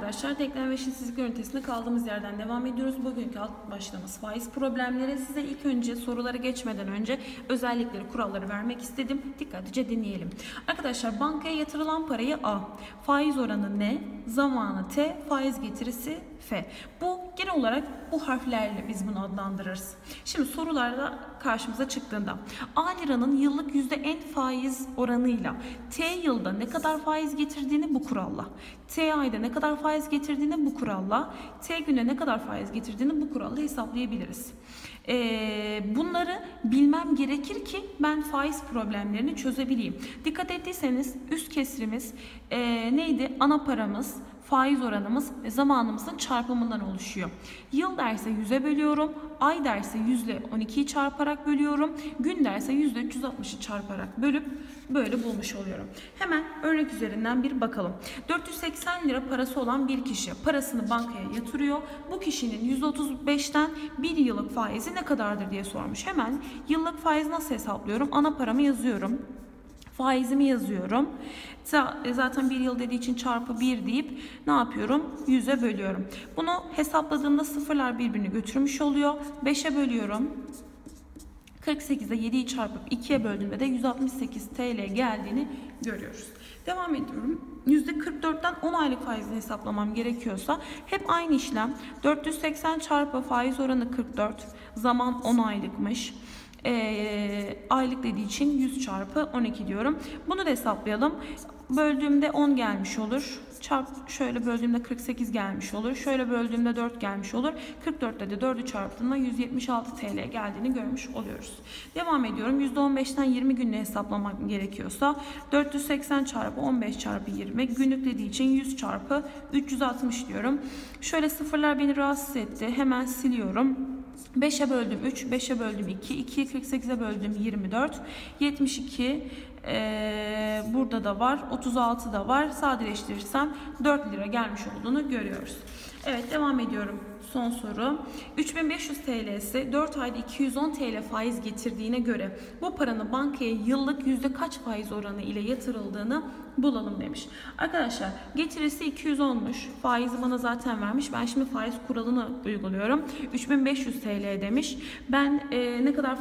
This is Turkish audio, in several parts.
arkadaşlar, denklem ve eşitsizlik ünitesinde kaldığımız yerden devam ediyoruz. Bugünkü alt başlığımız faiz problemleri. Size ilk önce sorulara geçmeden önce özellikleri, kuralları vermek istedim. Dikkatlice dinleyelim. Arkadaşlar, bankaya yatırılan parayı A, faiz oranı N, zamanı T, faiz getirisi F. Bu genel olarak bu harflerle biz bunu adlandırırız. Şimdi sorularda karşımıza çıktığında A liranın yıllık %n faiz oranıyla T yılda ne kadar faiz getirdiğini bu kuralla, T ayda ne kadar faiz getirdiğini bu kuralla, T günde ne kadar faiz getirdiğini bu kuralla hesaplayabiliriz. Bunları bilmem gerekir ki ben faiz problemlerini çözebileyim. Dikkat ettiyseniz üst kesrimiz neydi? Ana paramız, faiz oranımız ve zamanımızın çarpımından oluşuyor. Yıl derse 100'e bölüyorum, ay derse %12'yi çarparak bölüyorum, gün derse %360'ı çarparak bölüp böyle bulmuş oluyorum. Hemen örnek üzerinden bir bakalım. 480 lira parası olan bir kişi parasını bankaya yatırıyor. Bu kişinin %35'ten bir yıllık faizi ne kadardır diye sormuş. Hemen yıllık faiz nasıl hesaplıyorum? Ana paramı yazıyorum. Faizimi yazıyorum. Zaten bir yıl dediği için çarpı 1 deyip ne yapıyorum? 100'e bölüyorum. Bunu hesapladığımda sıfırlar birbirini götürmüş oluyor. 5'e bölüyorum. 48'de 7'yi çarpıp 2'ye böldüğümde de 168 TL geldiğini görüyoruz. Devam ediyorum. %44'ten 10 aylık faizini hesaplamam gerekiyorsa hep aynı işlem. 480 çarpı faiz oranı 44, zaman 10 aylıkmış. Aylık dediği için 100 çarpı 12 diyorum. Bunu da hesaplayalım. Böldüğümde 10 gelmiş olur. Şöyle böldüğümde 48 gelmiş olur. Şöyle böldüğümde 4 gelmiş olur. 44'te de 4'ü çarptığımda 176 TL geldiğini görmüş oluyoruz. Devam ediyorum. %15'ten 20 günle hesaplamak gerekiyorsa 480 çarpı 15 çarpı 20 günlük dediği için 100 çarpı 360 diyorum. Şöyle sıfırlar beni rahatsız etti. Hemen siliyorum. 5'e böldüm 3, 5'e böldüm 2, 2'yi 48'e böldüm 24, 72 burada da var, 36 da var. Sadeleştirirsem 4 lira gelmiş olduğunu görüyoruz. Evet, devam ediyorum. Son soru. 3500 TL'si 4 ayda 210 TL faiz getirdiğine göre bu paranın bankaya yıllık yüzde kaç faiz oranı ile yatırıldığını bulalım demiş. Arkadaşlar, getirisi 210'muş. Faizi bana zaten vermiş. Ben şimdi faiz kuralını uyguluyorum. 3500 TL demiş. Ben ne kadar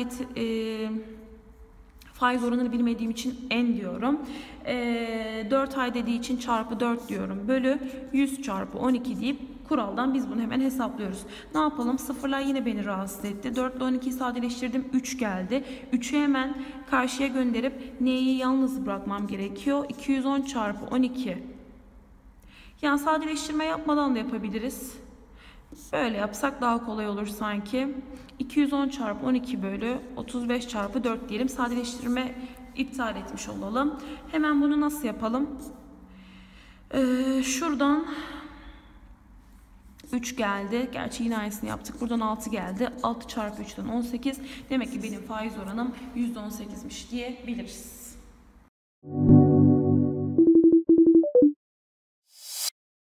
faiz oranını bilmediğim için n diyorum. 4 ay dediği için çarpı 4 diyorum. Bölü 100 çarpı 12 deyip kuraldan biz bunu hemen hesaplıyoruz. Ne yapalım? Sıfırlar yine beni rahatsız etti. 4 ile 12'yi sadeleştirdim. 3 geldi. 3'ü hemen karşıya gönderip n'yi yalnız bırakmam gerekiyor. 210 çarpı 12. Yani sadeleştirme yapmadan da yapabiliriz. Böyle yapsak daha kolay olur sanki. 210 çarpı 12 bölü 35 çarpı 4 diyelim. Sadeleştirme iptal etmiş olalım. Hemen bunu nasıl yapalım? Şuradan 3 geldi. Gerçi yine aynısını yaptık. Buradan 6 geldi. 6 çarpı 3'ten 18. Demek ki benim faiz oranım %18'miş diyebiliriz.